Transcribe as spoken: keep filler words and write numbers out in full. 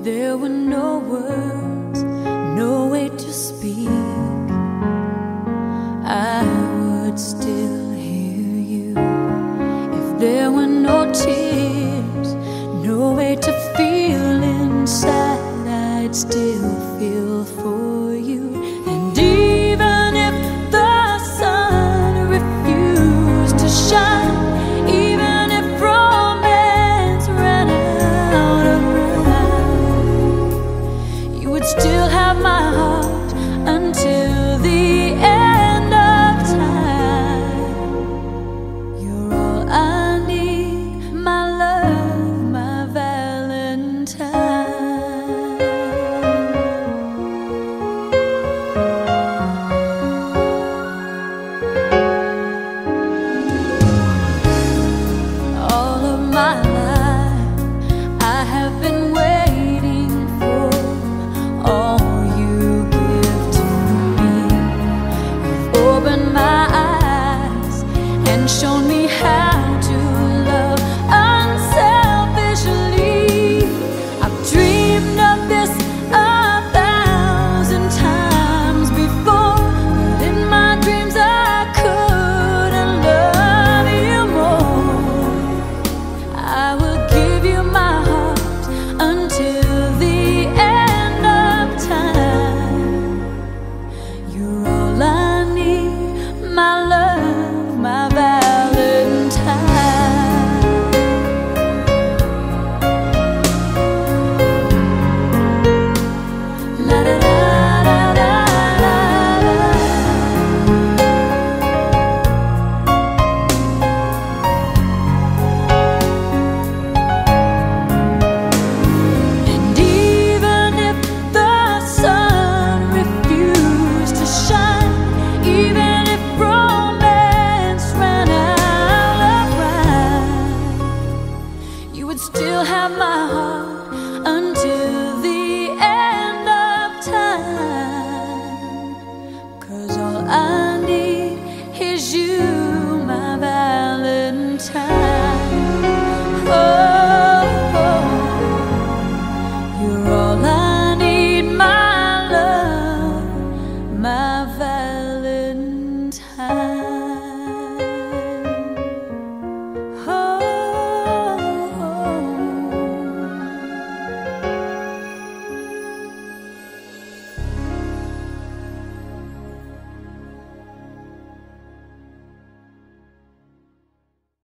there were no words, no way to speak, I would still hear you. If there were no tears, no way to feel inside, I'd still feel for you. And even if the sun refused to shine, even if romance ran out of rhyme, you would still have my heart.